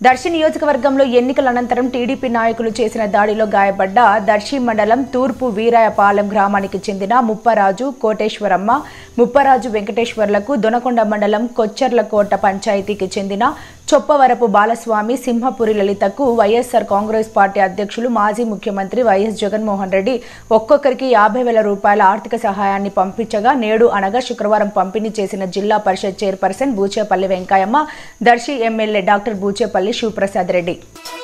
దర్శి నియోజకవర్గంలో ఎన్నికల అనంతరం టీడీపీ నాయకులు చేసిన దాడిలో గాయపడ్డ దర్శి మండలం తూర్పు వీరాయపాలెం గ్రామానికి చెందిన ముప్పరాజు కోటేశ్వరమ్మ, ముప్పరాజు వెంకటేశ్వర్లకు దొనకొండ మండలం కొచ్చర్లకోట పంచాయతీకి చెందిన చొప్పవరపు బాలస్వామి, సింహపురి లలితకు వైఎస్ఆర్ కాంగ్రెస్ పార్టీ అధ్యక్షులు మాజీ ముఖ్యమంత్రి వైఎస్ జగన్మోహన్ రెడ్డి ఒక్కొక్కరికి 50,000 రూపాయల ఆర్థిక సహాయాన్ని పంపించగా నేడు అనగా శుక్రవారం పంపిణీ చేసిన zilla parishad chairperson Buchepalli Venkayamma, Darsi MLA doctor Buchepalli Sivaprasad Reddy.